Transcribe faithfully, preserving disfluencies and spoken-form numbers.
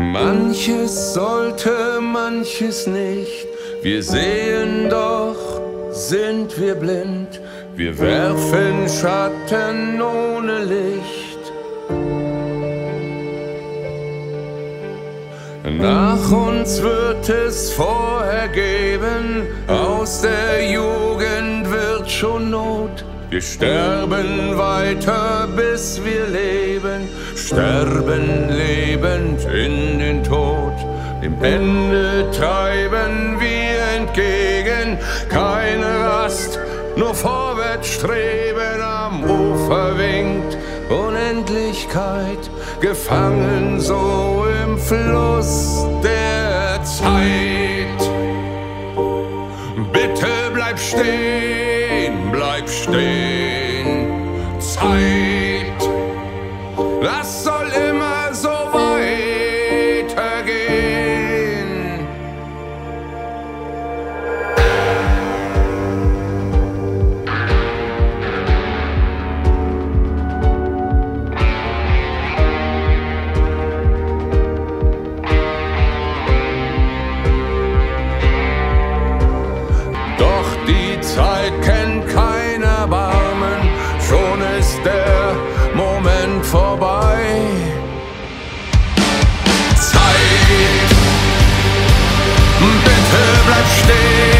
Manches sollte, manches nicht. Wir sehen doch, sind wir blind. Wir werfen Schatten ohne Licht. Nach uns wird es vorher geben, aus der Jugend wird schon Not. Wir sterben weiter, bis wir leben, sterben lebend in den Tod. Dem Ende treiben wir entgegen, keine Rast, nur vorwärts streben. Am Ufer winkt Unendlichkeit, gefangen so im Fluss der Zeit. Bitte bleib stehen, bleib stehen, Zeit, das soll immer so weitergehen. Doch die Zeit kennt kein Erbarmen, schon ist der Moment vorbei. Zeit, bitte bleib stehen.